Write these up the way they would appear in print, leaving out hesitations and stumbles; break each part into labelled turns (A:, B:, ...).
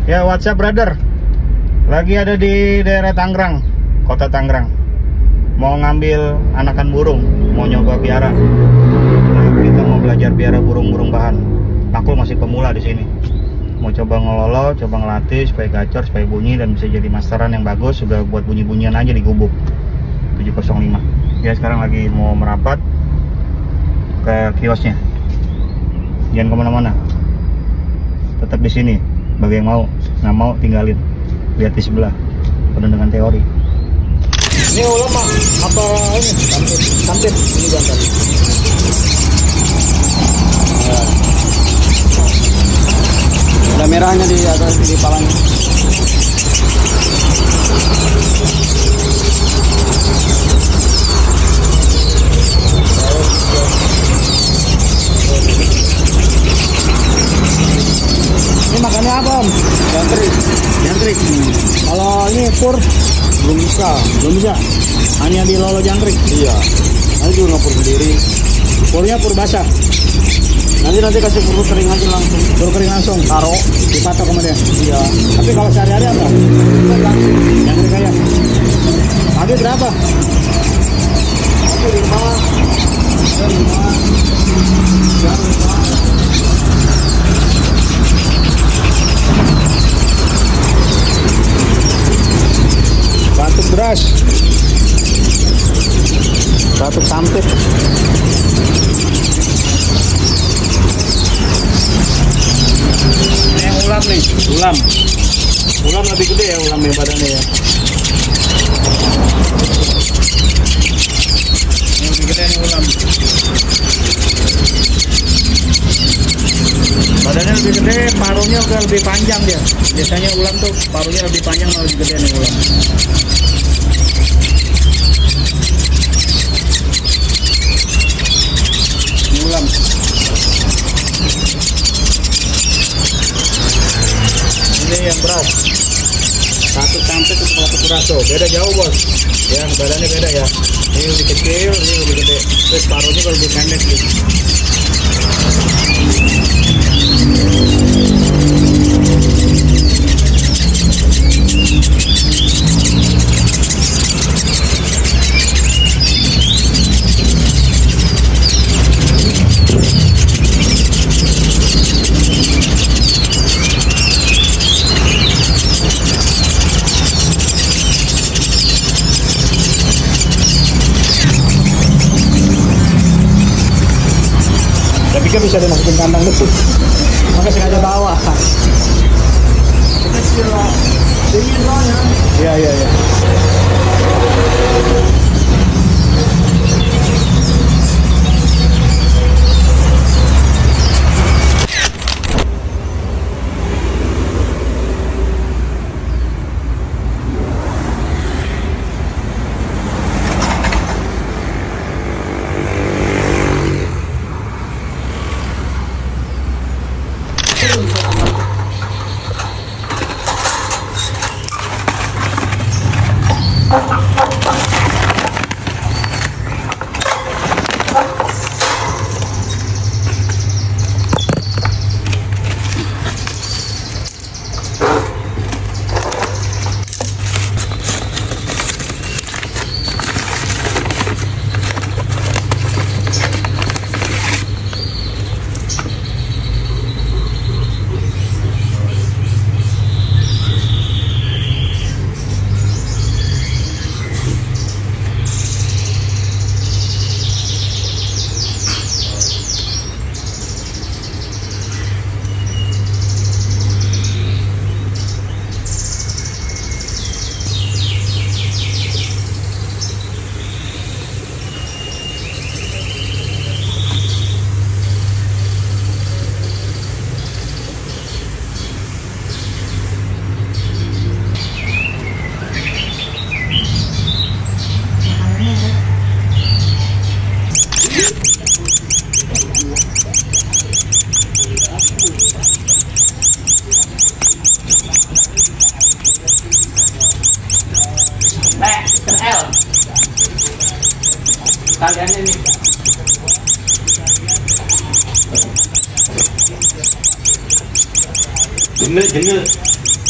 A: Ya, WhatsApp brother. Lagi ada di daerah Tangerang, kota Tangerang. Mau ngambil anakan burung, mau nyoba piara. Nah, kita mau belajar piara burung-burung bahan. Aku masih pemula di sini. Mau coba ngelolo, coba ngelatih supaya gacor, supaya bunyi dan bisa jadi masteran yang bagus. Sudah buat bunyi-bunyian aja di gubuk 705. Ya, sekarang lagi mau merapat ke kiosnya. Jangan kemana-mana. Tetap di sini. Bagi yang mau, nggak mau tinggalin. Lihat di sebelah, penuh dengan teori. Ini ulama apa ini? Sampit. Ini jangan.
B: Ada merahnya di atas di palanya.
A: Ini makannya apa, Om? Jangkrik. Kalau ini pur
B: Belum bisa.
A: hanya di lolo jangkrik.
B: Iya. Nanti juga ngapur sendiri.
A: Purnya pur basah.
B: Nanti kasih pur kering aja langsung.
A: Pur kering langsung.
B: Taruh.
A: Dipatok kemudian.
B: Iya.
A: Tapi kalau sehari-hari apa? Jangkrik ayam. Pagi berapa?
B: Pagi 5.
A: Batuk beras, batuk sampit. Ini yang ulam nih, ulam lebih gede ya ulamnya badannya ya. Ini lebih gede nih ulam. Badannya lebih gede, paruhnya udah lebih panjang dia. Biasanya ulam tuh paruhnya lebih panjang, malah lebih gede nih ulam. Ini ulam. Ini yang beras. Satu sampai ke satu beras tuh, beda jauh bos. Ya badannya beda ya. Ini lebih kecil, ini lebih gede. Terus paruhnya kalau lebih pendek gitu. Kan bisa dimasukin kandang betul, maka sengaja bawa. Iya.
B: Kaliannya nih. Jengel.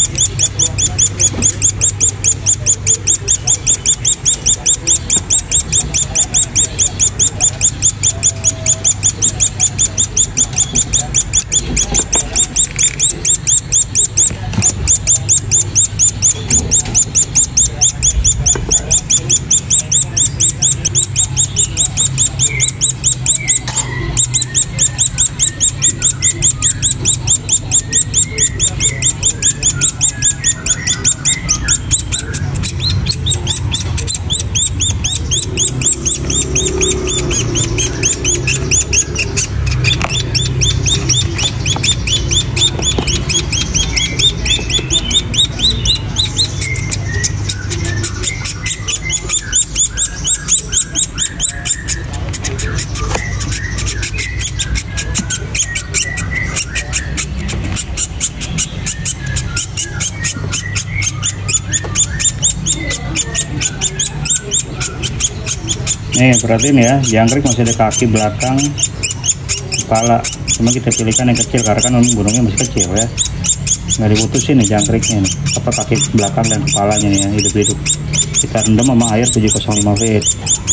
A: Nih perhatiin ya, jangkrik masih ada kaki belakang kepala, cuma kita pilihkan yang kecil karena kan burungnya masih kecil ya, nggak diputusin nih jangkriknya nih, apa kaki belakang dan kepalanya nih ya, hidup-hidup. Kita rendam sama air 705 feet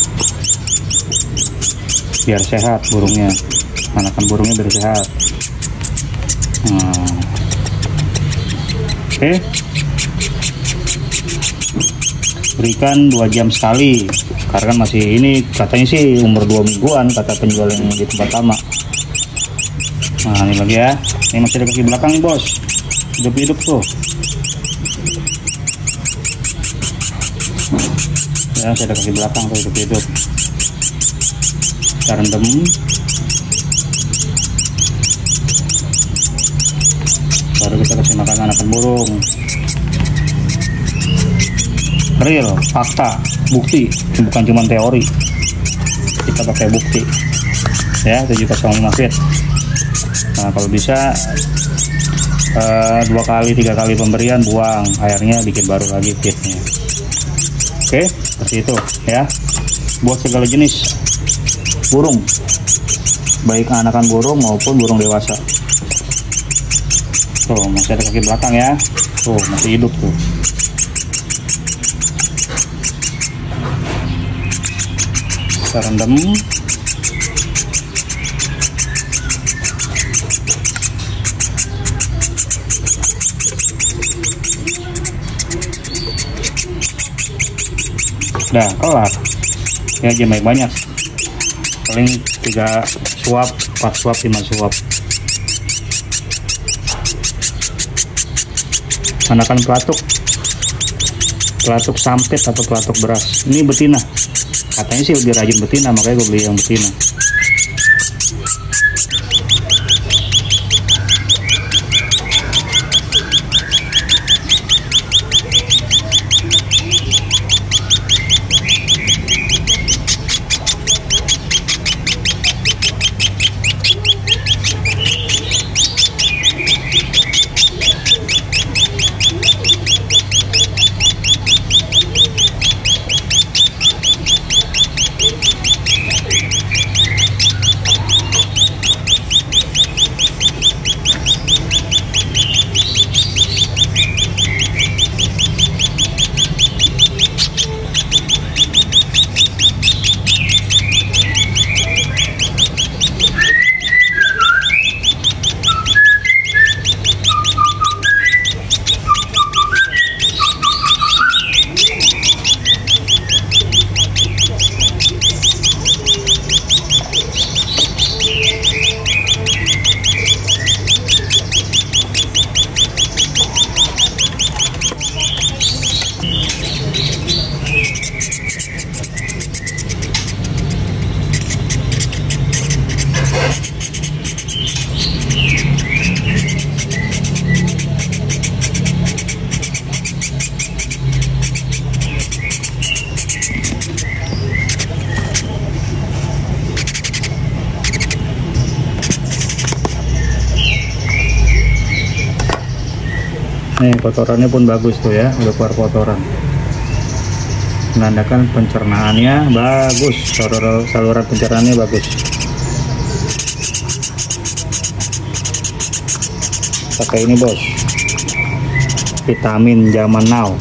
A: biar sehat burungnya, anakan burungnya biar sehat. Oke. Berikan 2 jam sekali karena kan masih ini katanya sih umur 2 mingguan kata penjual yang di tempat lama. Nah ini lagi ya, ini masih ada kaki belakang nih bos, hidup-hidup tuh ya, masih ada kaki belakang tuh hidup-hidup. Kita rendam. Baru kita kasih makan anakan burung. Real, fakta, bukti, bukan cuma teori. Kita pakai bukti ya, 705 feet. Nah kalau bisa 2 kali 3 kali pemberian buang airnya, bikin baru lagi feednya. Oke, seperti itu ya, buat segala jenis burung, baik anakan burung maupun burung dewasa. Tuh masih ada kaki belakang ya, tuh masih hidup tuh. Kita rendam. Udah kelar ya, jangan banyak, paling 3 suap, 4 suap, 5 suap. Anakan pelatuk sampit atau pelatuk beras, ini betina, katanya sih lebih rajin betina, makanya gue beli yang betina. Nih kotorannya pun bagus tuh ya, udah keluar kotoran, menandakan pencernaannya bagus, saluran pencernaannya bagus. Pakai ini bos, vitamin zaman now.